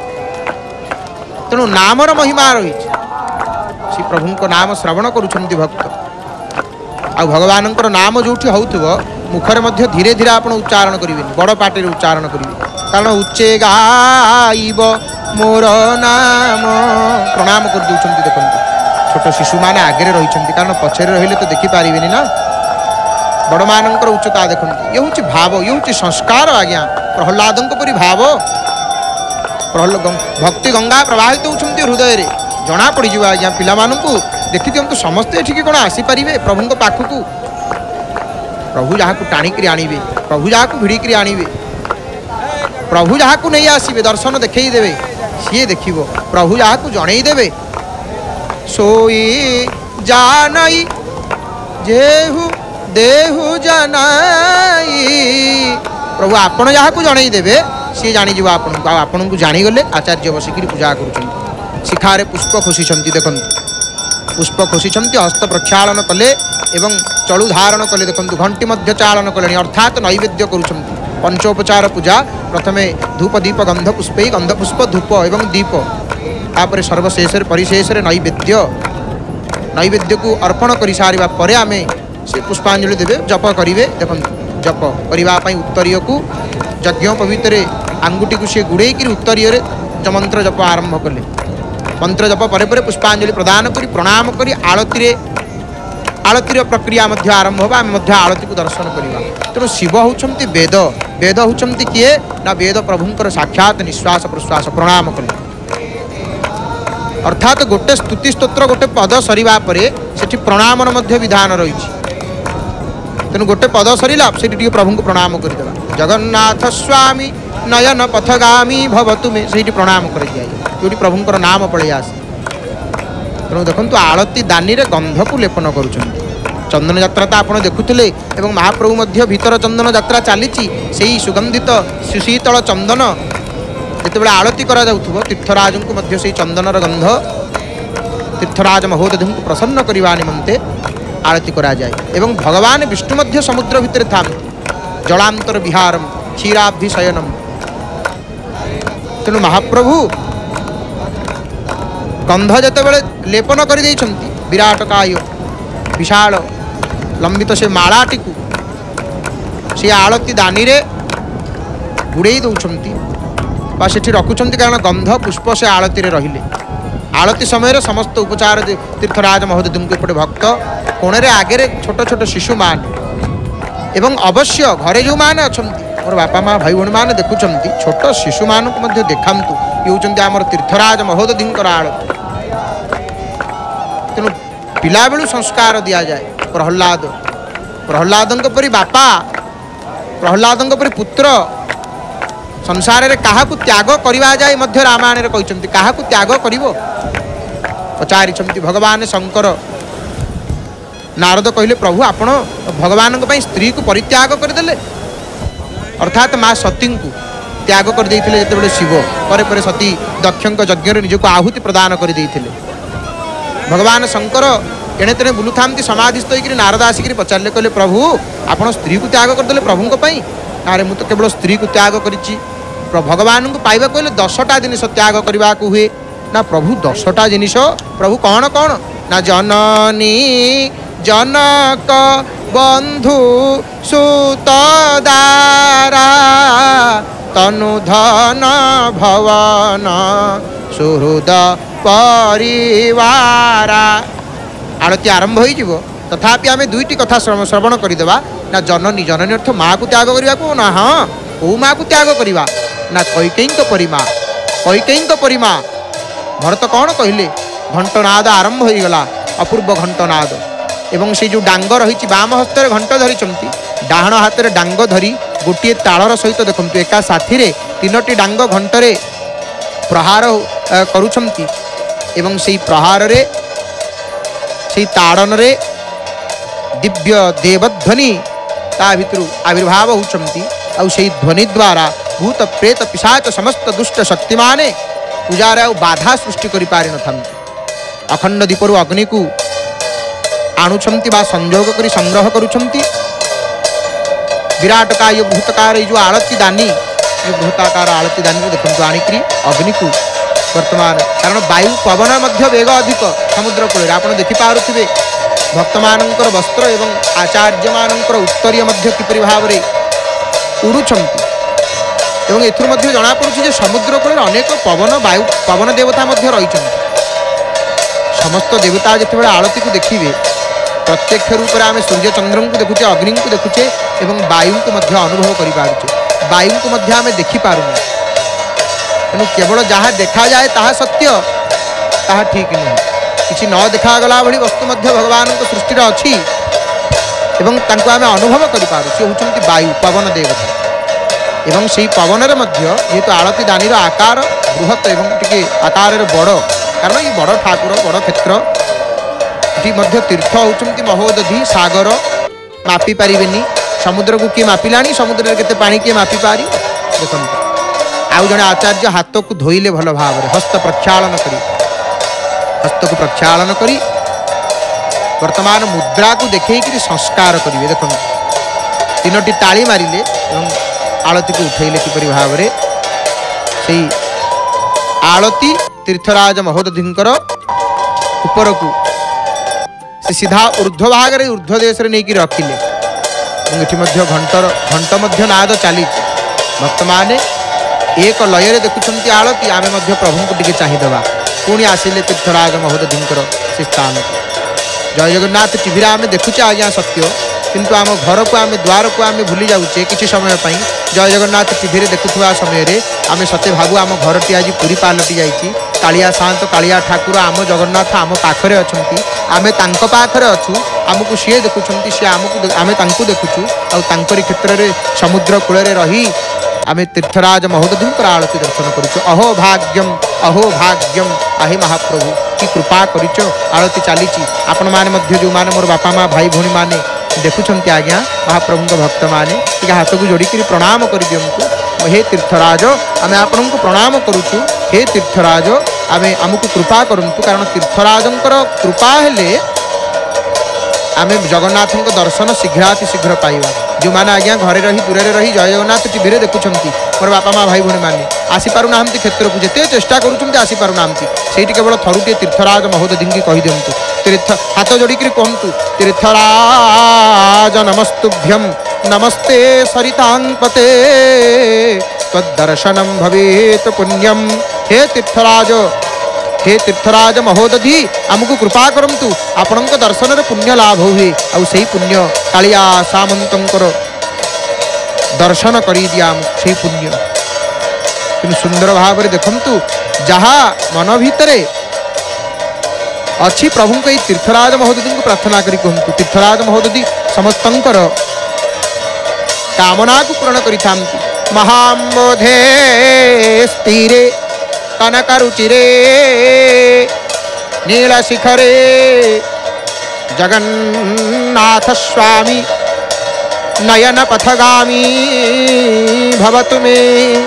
तेणु नामर महिमा रही श्री प्रभु नाम श्रवण करुछंती भक्त आ भगवान नाम जो होउथबो मुखरे मध्य धीरे धीरे आपण उच्चारण करिवे बड़ पाटी उच्चारण करिवे कारण उच्चे गाइब मोर नाम प्रणाम कर दउछंती देखंती छोट शिशु माने आगे रही कारण पछरे रहिले तो देखि पारिबेनी ना बड़ मानकर उच्चता देखते ये हूँ भाव ये हूँ संस्कार आज्ञा प्रहलाद परी भाव भक्ति गंगा प्रवाहित होती हृदय में जना पड़ जा आज्ञा पिला देखी दिंतु समस्ते ये कौन आसीपारे प्रभु पाखक प्रभु जहाँ को टाणिक आणवे प्रभु जहाँ को भिड़िक आणवे प्रभु जहाँ को नहीं आसवे दर्शन देखईदेवे सी देख प्रभु जहाँ को जनईदेवे सोई जानई जेहु देहु जनाई प्रभु आपण जहाँ को जनई देवे सी जानी आपन को जानीगले आचार्य बसिक पूजा कर शिखारे पुष्प खोसी देखु पुष्प खोसी हस्त प्रक्षालन कले एवं चलु धारण कले देखु घंटी मध्य चालन कले अर्थात नैवेद्य कर पंचोपचार पूजा प्रथमे धूप दीप गंध पुष्प गंध पुष्प धूप एवं दीप तापर सर्वशेष परिशेष नैवेद्य को अर्पण कर सारा पर आम से पुष्पांजलि देवे जप करेंगे देखो जप करने उत्तरीय को यज्ञ पवित्र आंगुटी को सी गुड़े उत्तरीय मंत्र जप आरंभ कले मंत्र जप पर पुष्पांजलि प्रदान कर प्रणाम कर आलतीर प्रक्रिया मध्य आरंभ होगा आम आलती को दर्शन करवा तेणु शिव होती वेद वेद होती किए ना वेद प्रभुंकर साक्षात निश्वास प्रश्वास प्रणाम कले अर्थात गोटे स्तुति स्तोत्र गोटे पद सरीबा परे सेठी प्रणामर मध्य विधान रही तेणु गोटे पद सरीला से प्रभु को प्रणाम करदेवा जगन्नाथ स्वामी नयन पथगामी भवतु में से प्रणाम कर दिया जो प्रभुंर नाम पड़े आसे तेणु देखु आलती दानी रे गंध को लेपन कर चंदन यात्रा तो आपड़ देखुले एवं महाप्रभु मध्य भीतर चंदन यात्रा चली सुगंधित सुशीतल चंदन जिते आलती करा तीर्थराज को मध्य से चंदनर गंध तीर्थराज महोदधि को प्रसन्न करने निमंते आरती करा जाए एवं भगवान विष्णु मध्य समुद्र भितर था जलांतर विहारम क्षीराब्धि शयनम तेणु महाप्रभु गंध जितेबाला लेपन कर विराटकाय विशाल लंबित से मालाटी को सी आलती दानी रे गुड़े दौरान से रखुंट कारण गंध पुष्प से आलती रहिले आलती समय समस्त उपचार तीर्थराज महोदय एपटे भक्त कोणे आगे छोट छोट शिशु मान एवं अवश्य घरे जो मैंने अच्छा मोर बापा माँ भाई भाई मैंने देखुं छोट शिशु मानक देखा ये हूँ आमर तीर्थराज महोदय आलती तेणु पिला बेलू संस्कार दि जाए। प्रहलाद प्रहलादों परी बापा प्रहलादों परी पुत्र संसार रे काहा त्याग करवा जाए मध्य रामायण रे कहते काहा त्याग करिवो पचारि भगवान शंकर। नारद कहले प्रभु आपण भगवान स्त्री को परित्याग करदेले अर्थात माँ सती को त्याग कर देइथिले जेतेबेले शिव परे परे सती दक्ष यज्ञ निजक आहुति प्रदान कर देइथिले। भगवान शंकर एणे तेणे बुलुथा समाधिस्थ होकर नारद आसिक पचारे कहले प्रभु आपण स्त्री को त्याग करदेले प्रभु ना रे मु तो केवल स्त्री को त्याग करिछि। भगवान को पाइबा कहले 10टा जिनिस त्याग करने को हुए ना प्रभु 10टा जिनिस प्रभु कौन कौन ना जननी जनक बंधु सुतदारा तनु धन भवन सुहृद परिवारा। आरती आरंभ हो तथापि आम दुईटी कथा श्रवण करदेवा ना जननी जननी अर्थ माँ को त्याग करने को ना हाँ कौ माँ को त्याग करवा ना कैकेयी परिमा कैकेयी परिमा। भरत कौन कहले घंटनाद आरंभ हो गला अपूर्व घंटनाद एवं से जो डांग रही बाम हस्त घंट धरी डाण हाथ में डांग धरी गोटे तालर सहित देखु एका साथी रे 3टी डांग घंटे प्रहार करुछंती एवं से प्रहार रे से ताड़न रे दिव्य देवध्वनि ता भितर आविर्भाव होचंती आउ से ध्वनि द्वारा भूत प्रेत पिशाच समस्त दुष्ट शक्ति माने पूजार बाधा सृष्टि करि पारि न थांती। अखंड दीपरु अग्नि को आणुछंती बा संयोग करी संग्रह करुछंती। विराटकाय भूतकार जो आळती दानी बृहताकार आळती दानी देखो आणिकी अग्नि को वर्तमान कारण वायु पवन मध्य वेग अधिक समुद्र कूल आप देखिपे भक्त मानकर वस्त्र एवं आचार्य मानकर उत्तरीय मध्य किपरि भाव में उड़ुछंती एवं एथुर मध्य जना पड़ुछि जे समुद्र कूल अनेक पवन वायु पवन देवता मध्य रही समस्त देवता जिते आळती को देखिए प्रत्यक्ष रूप में आम सूर्य चंद्र को देखुचे अग्नि को देखुचे एवं वायु को मध्य अनुभव करें वायु को मध्य आम देखिपार तेणु केवल जहाँ देखा जाए ताहा सत्य ताहा ठीक नुह किसी न देखागला भली वस्तु मध्य भगवान सृष्टि अच्छी एवं तांको आम अनुभव करें सी होती वायु पवन देवता एवं से पवन मध्य जेहेतु आळती दानी आकार बृहत एवं टिके आकार बड़ कारण ये बड़ ठाकुर बड़ क्षेत्र ये मध्य तीर्थ होती महोदधि सागर मापी पारिबेनी समुद्र को किए मापिला समुद्र में केते पानी किए मापी पारि देखो आउ जड़े आचार्य हाथ को धोइले भल भाव हस्त प्रक्षालन करी हस्त को प्रक्षालन करी वर्तमान मुद्रा को देखिए संस्कार करेंगे देखो 3टी ताली मारिले एवं आळती को उठेले किपरि भाव में से आळती तीर्थराज महोदधिंकर ऊपर को से सीधा ऊर्ध्व भाग रे ऊर्ध्व देश रे नहीं रखिले घंट मध्य नाद चली भक्त माने एक लय देखुंत आळती आमे मध्य प्रभु को टिके चाहिदेवा पुणी आसिले तीर्थराज महोदधिंकर से स्थान जय जगन्नाथ टीवी आम देखुचे आज्ञा सत्य किंतु आम घर को आम द्वार को आम भूली जाऊे किसी समय जय जगन्नाथ टीवी देखुवा समय आम सत्य भावु आम घरटी आज पूरी पालटि जाइए कालिया सात कालिया ठाकुर आम जगन्नाथ आम पाखरे अच्छा आम पाखरे अच्छु आमको सी देखुं सी आमको आम देखुचु आंकरी क्षेत्र में समुद्र कूल रही आम तीर्थराज महोदधिंकर आळती दर्शन करुचु अहो भाग्यम आहे महाप्रभु की कृपा करिच आळती चली आपण मैंने जो मैंने मोर बापा माँ भाई भौणी मैंने देखुंत आज्ञा महाप्रभु भक्त मैंने हाथ को जोड़ी प्रणाम कर दिंतु हे तीर्थराज आम आपण को प्रणाम करुचु हे तीर्थराज आम आमको कृपा करंतु कारण तीर्थराजंकर कृपा हेले आम जगन्नाथ दर्शन शीघ्राति शीघ्र पाइबा जो मैंने आज्ञा घरे रही दूर रही जय जगन्नाथ टीवी देखुं मोर बापा माँ भाई भौणी मैंने आसीपार क्षेत्र को जिते चेष्टा करूपार से केवल थरुटे तीर्थराज महोदधि कही दिंतु तीर्थ हाथ जोड़ी कहतु तीर्थराज नमस्तुभ्यम नमस्ते सरितांपते तद्दर्शनम भवेत पुण्यम हे तीर्थराज महोदधि आमको कृपा करंतु आपण दर्शन रे पुण्य लाभ हुए आउ से पुण्य कालिया सामंतर दर्शन कर दिया से पुण्य कि सुंदर भाव में देखंतु जहा मन भितरे अच्छी प्रभु को तीर्थराज महोदधी को प्रार्थना करी कहतु तीर्थराज महोदधी समस्तंकर कामना को पूर्ण करिथा महाम्बोधे स्थिरे कनकरुचिरे नीलशिखरे जगन्नाथ स्वामी नयन पथगामी भवतु मे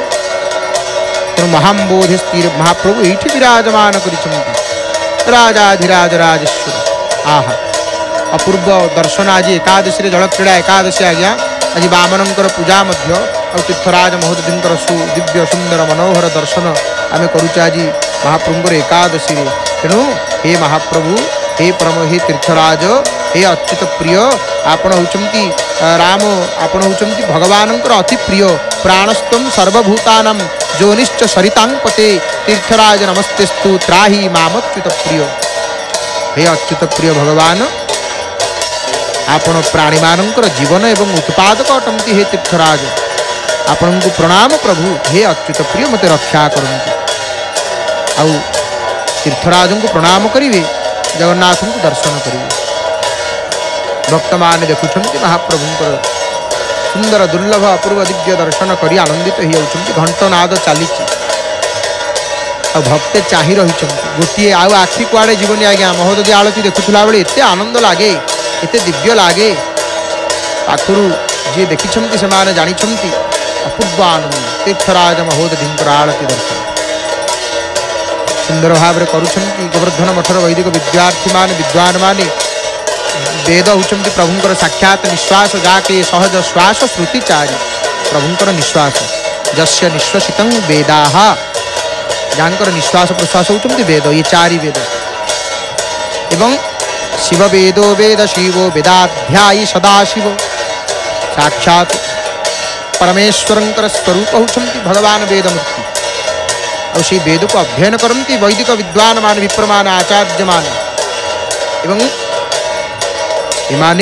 महाम्बोधि स्थिर महाप्रभु ये विराजमान कर राजाधिराज राजेश्वर आहा अपूर्व दर्शन आज एकादशी जलक्रीड़ा एकादशी आज्ञा आज बामनंकर पूजा मध्य और तीर्थराज महोदधींकर सुदिव्य सुंदर मनोहर दर्शन आम करुचे आज महाप्रभुंकर एकादशी तेणु हे महाप्रभु हे परम हे तीर्थराज हे अच्युत प्रिय आपण होचंती राम आपण होचंती भगवानंकर अति प्रिय प्राणस्तम सर्वभूतानां जोनिश्च सरितांपते तीर्थराज नमस्तेस्तु त्राहि मामच्युत प्रिय हे अच्युत प्रिय भगवान आपण प्राणी मानकर जीवन एवं उत्पादक अटंती हे तीर्थराज आपण को प्रणाम प्रभु हे अच्युत प्रिय मते रक्षा करंतु आउ तीर्थराज को प्रणाम करिवे जगन्नाथ को दर्शन करिवे भक्त मान देखुछंती महाप्रभुंकर सुंदर दुर्लभ अपूर्व दिव्य दर्शन करी आनंदित हो जाउछंती घंटनाद चलीची आ भक्ते चाहि रहिछंती गोटिए आउ आखि कुआडे जीवनी आज्ञा महोदधी आळती देखुथुला बेले एते आनंद लागे एते दिव्य लागे पाखुरु जे देखिछंती से माने जानिछंती अपूर्व आनंद तीर्थराज महोदधींकर आळती दर्शन सुंदर भाव करुछंती गोवर्धन मठर वैदिक विद्यार्थी मान विद्वान माने वेद होचंती प्रभुंकर साक्षात निश्वास जाके सहज श्वास श्रुतिचारी प्रभुंकर निश्वास जस्य निश्वसितं वेदाः जानकर निश्वास प्रश्वास होचंती वेद ये चारि वेद एवं शिव वेदो वेद शिवो वेदाध्यायी सदाशिव साक्षात परमेश्वरंकर स्वरूप होचंती भगवान वेदमूर्ति और से वेद को अध्ययन करती वैदिक विद्वान मान विप्रमान आचार्य मान एवं एमाने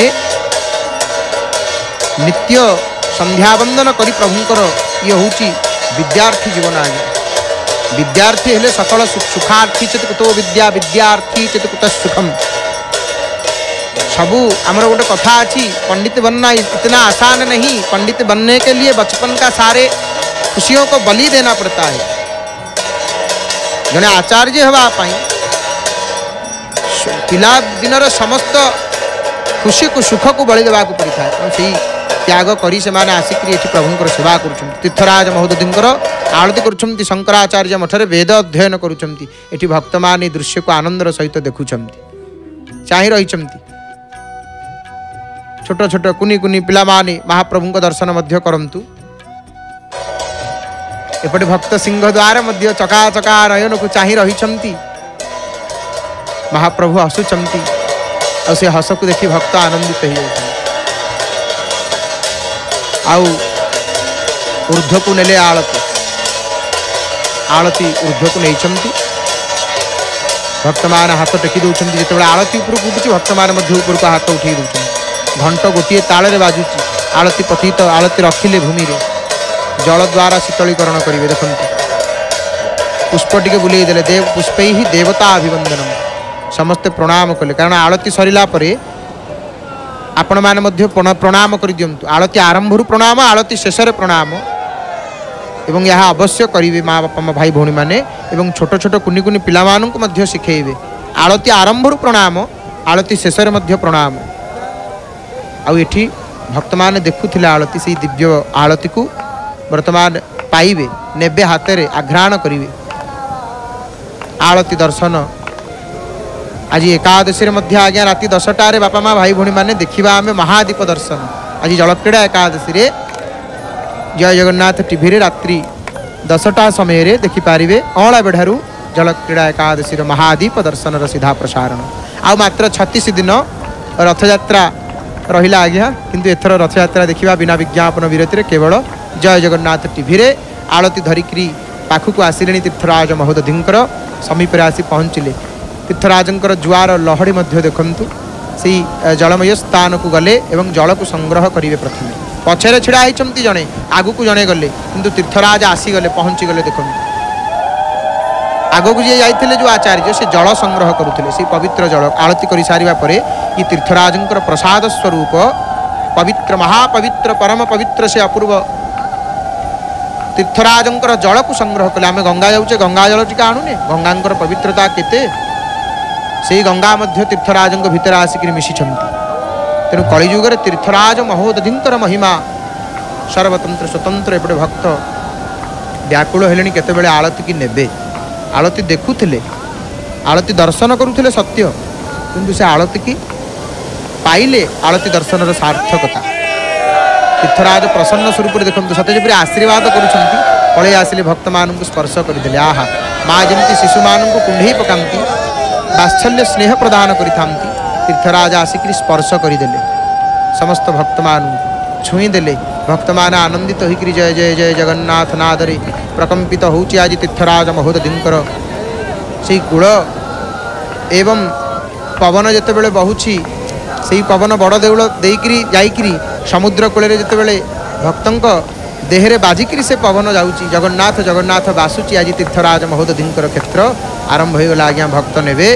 नित्य संध्यावंदन करी प्रभुंकर ये होची विद्यार्थी जीवन आगे विद्यार्थी हेले सकल सुखार्थी चेत कुतो विद्या विद्यार्थी चेत कुत सुखम सबू आमर गोटे कथा अच्छी पंडित बनना इतना आसान नहीं पंडित बनने के लिए बचपन का सारे खुशियों को बलि देना पड़ता है जने आचार्य हवा पाई पिला दिनर समस्त खुशी को सुख को बलि देवा पड़ता है से त्याग करी से माने आसिक ये प्रभुंकर सेवा कर तीर्थराज महोदधींकर आरती कर शंकराचार्य मठरे वेद अध्ययन करुँच भक्त मान दृश्य को आनंदर सहित देखुं चाहि रही छोट छोट कुनी कुनी पिला माने महाप्रभु दर्शन मध्य करंतु एपटे भक्त सिंह द्वार मध्य चका चका नयन को चाहि रही महाप्रभु हसुचंती और से हस को देखी भक्त आनंदित हो ऊर्ध्व को नेले आलती आलती ऊर्ध्व को नहीं भक्त मान हाथ टेकी दौरान जिते आलती उपरକୁ उठुची भक्त मान ऊपर को हाथ उठे दौरान घंट गोटे ताल बाजुची आलती पतित आलती रखिले भूमि रे जल द्वारा शीतलीकरण करेंगे देखते पुष्प टे बुले देले देव पुष्प ही देवता अभिवंदनम समस्ते प्रणाम कले कारण आलती सरला आपण मैंने प्रणाम कर दिंतु आलती आरंभ प्रणाम आलती शेष प्रणाम एवं यह अवश्य करेंगे माँ बापा भाई भौणी मैंने छोट छोट कुनी कुनी पिला शिखेबे आलती आरंभ प्रणाम आलती शेष प्रणाम आठी भक्त मैंने देखुले आलती से दिव्य आलती को वर्तमान पाइबे नेबे हाथ में आघ्राण करेंगे आलती दर्शन आज एकादशी मध्य आज्ञा राति 10टार बापा माँ भाई भौणी मैंने देखा आम महादीप दर्शन आज जलक्रीड़ा एकादशी जय जगन्नाथ टीवी रे रात्रि 10टा समय देखिपारे अँला बेढ़ू जलक्रीड़ा एकादशी महादीप दर्शन सीधा प्रसारण आ मात्र 36 दिन रथयात्रा रहिला आज्ञा किंतु एथर रथयात्रा देखा बिना विज्ञापन विरति केवल जय जगन्नाथ टीवी रे आलती धरिकी पाखक आसिले तीर्थराज महोदधींकर समीप आसी पहुँचले तीर्थराजंकर जुआर लहड़ी मध्य देखंतु से जलमय स्थान को गले एवं जल को संग्रह करेंगे प्रथम पछरे छिड़ा होती जड़े आगू को जड़े गले किंतु तीर्थराज आसीगले पहुँची गले देखते आगक जी जाइए जो आचार्य से जल संग्रह करुले से पवित्र जल आलती कर सारा पर ये तीर्थराजंकर प्रसाद स्वरूप पवित्र महापवित्र परम पवित्र से अपूर्व तीर्थराजंकर जल को संग्रह कले आम गंगा जाऊे गंगा जल टी आणुने गंगा पवित्रता केते से गंगा मध्य तीर्थराजंक भितर आसिक मिशी तेणु कलिजुग तीर्थराज महोदधिंकर महिमा सर्वतंत्र स्वतंत्र एपटे भक्त व्याकुल हेले केतबेले आलती की नेबे आलती देखुले आलती दर्शन करुले सत्य किंतु से आलती की पाइले आलती दर्शन सार्थकता तीर्थराज प्रसन्न स्वरूप देखते सत्य जपरी आशीर्वाद करें आसिले भक्त मान स्पर्श करदे आहा माँ जमी शिशु मान कुंडे पकाती वात्सल्य स्नेह प्रदान करी तीर्थराज आसिक स्पर्श करदे समस्त भक्त मान छुईदे भक्त मान आनंदित होकर जय जय जय जगन्नाथ नादरे प्रकंपित होची आज तीर्थराज महोदधिंकर से कूल एवं पवन जितेबले बहुची से पवन बड़ देउल देकरी जाइकरी समुद्र कूल जितेबले भक्तों देहरे बाजिकी से पवन जाऊँगी जगन्नाथ जगन्नाथ बासुची आज तीर्थराज महोदधिंकर क्षेत्र आरंभ हो गला आज्ञा भक्त नेबे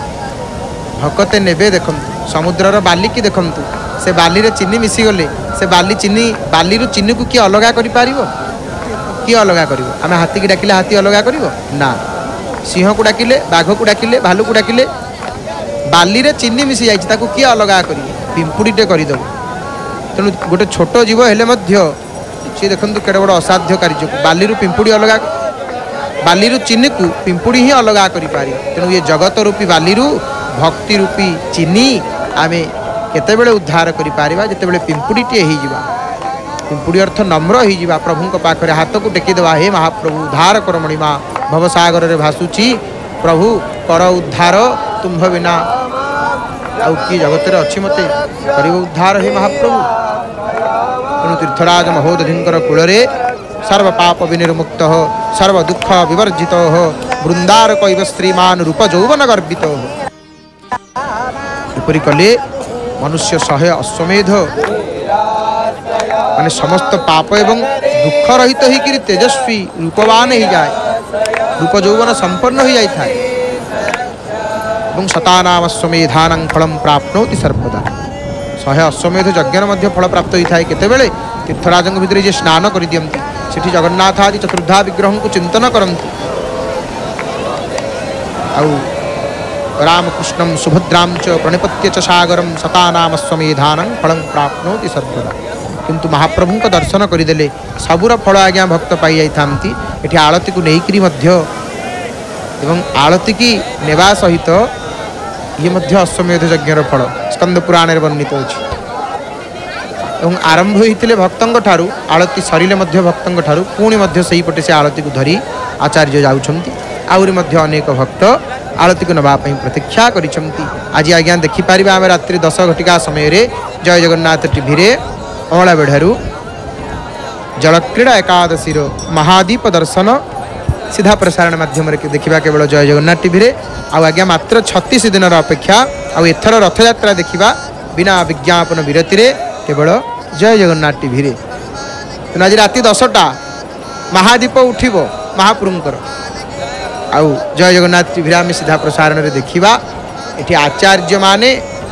भक्ते नेबे देखु समुद्रर बाली की देखु से बाली रे चीनी मिसी गले से बाली चीनी बाली रु चीनी को किए अलग कर किए अलग कर आम हाथी की डाकिले हाथी अलग कर ना सिंह को डाकिले बाघ को डाकिले भालू को डाकिले बाली रे चीनी मिसी जाइए किए अलग कर पिंपुड़ीटे करदेव तेणु गोटे छोट जीव हेले सी देखु केड़े बड़ असाध्य कार्य बाली रु पिंपुड़ी अलग बाली रु चीनी को पिंपुड़ी ही अलग कर तेणु ये जगत रूपी बाली रु भक्ति रूपी चीनी आम केतेबेले उद्धार करि पारिबा जेतेबेले पिंपुड़ीटे हो जावा पिंपुड़ी अर्थ नम्र हो जावा प्रभु पाखरे हाथ को टेकी देवा हे महाप्रभु उद्धार कर मणिमा भवसागर रे भासुची प्रभु कर उद्धार तुम्भ बिना आउ कि जगत रे अछि मते करिब उद्धार हे महाप्रभु तेणु तीर्थराज महोदधिंकर कूलरे सर्व पाप विनिर्मुक्त हो सर्व दुख विवर्जित हो वृंदार कैव श्रीमान रूप यौवन गर्वित हो एपरी कले मनुष्य 100 अश्वमेध माने समस्त पाप एवं दुख रहित होकर तेजस्वी रूपवान हो जाए रूप यौवन संपन्न हो जाए शतानाम अश्वमेधान फलम प्राप्नोति सर्वदा 100 अश्वमेध यज्ञ फल प्राप्त होता है केतेबेले तीर्थराजंक भितर जे स्नान कर दियंती सेठी जगन्नाथ आदि चतुर्धा विग्रह को चिंतन करती आउ रामकृष्णं सुभद्रां च प्रणिपत्य च सागरं शतानामश्वमेधानं फलं प्राप्नोति सर्वदा किंतु महाप्रभु को दर्शन करदेले सबुर फल आज्ञा भक्त पाई जाइथांती एठी आलती को नेइकरी मध्य एवं आलती की नेवा सहित ये मध्य अश्वमेध यज्ञर फल स्कंद पुराण रे वर्णित अछि एवं आरंभ होइतिले भक्तंग ठारू आलती सरिले मध्य भक्तंग ठारू पुणी मध्य सही पटे से आलती को धरी आचार्य जाउछंती आउरी मध्य अनेक भक्त आलती को नवा प्रतीक्षा करिछंती आज आज्ञा देखिपर आम रात्रि 10 घटिका समय रे जय जगन्नाथ टीवी रे अमला बेढ़ारू जलक्रीड़ा एकादशी महादीप दर्शन सीधा प्रसारण माध्यम देखा केवल जय जगन्नाथ टीवी रे आज्ञा मात्र 36 दिन अपेक्षा आउ एथर रथयात्रा देखा बिना विज्ञापन विरति रे केवल जय जगन्नाथ टीवी रे आज राति 10टा महादीप उठिबो महाप्रभुंकर आउ जय जगन्नाथ टीवी आम सीधा प्रसारण रे देखिबा एठी आचार्य माने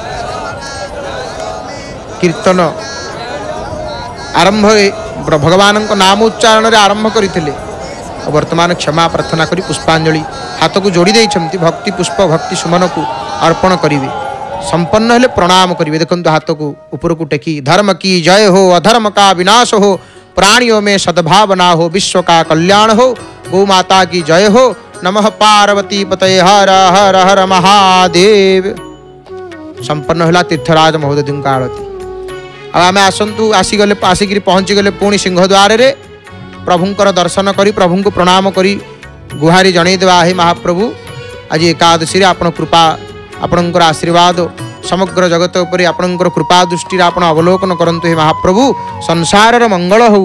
कीर्तन आरंभ भगवान नाम उच्चारण रे आरंभ करथिले वर्तमान क्षमा प्रार्थना करी पुष्पांजलि हाथ को जोड़ी देइछंती भक्ति पुष्प भक्ति सुमन को अर्पण करिवे संपन्न हेले प्रणाम करिवे देखंतु हाथ को ऊपर को टेकी धर्म की जय हो अधर्म का विनाश हो प्राणियों में सद्भावना हो विश्व का कल्याण हो गौ माता की जय हो नमः पार्वती पतये हर हर हर महादेव संपन्न होला तीर्थराज महोदय आरती अब आम आसतु आसीगले आसिक पहुँची गले पुणी सिंहद्वार रे प्रभुंकर दर्शन करी प्रभु को प्रणाम करी गुहारी जनईदेवा हे महाप्रभु आज एकादशी आपण कृपा आपणकर आशीर्वाद समग्र जगत उपर आपणकर कृपा दृष्टि आपण अवलोकन करंतु हे महाप्रभु संसार मंगल हो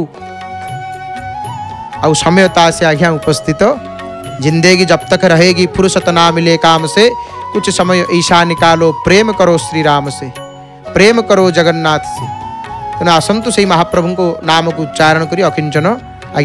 आउ समयता से आज्ञा उपस्थित जिंदगी जब तक रहेगी फुर्सत ना मिले काम से कुछ समय ईशा निकालो प्रेम करो श्री राम से प्रेम करो जगन्नाथ से तेना आसंतु से महाप्रभु को नाम को उच्चारण करी अकिंचन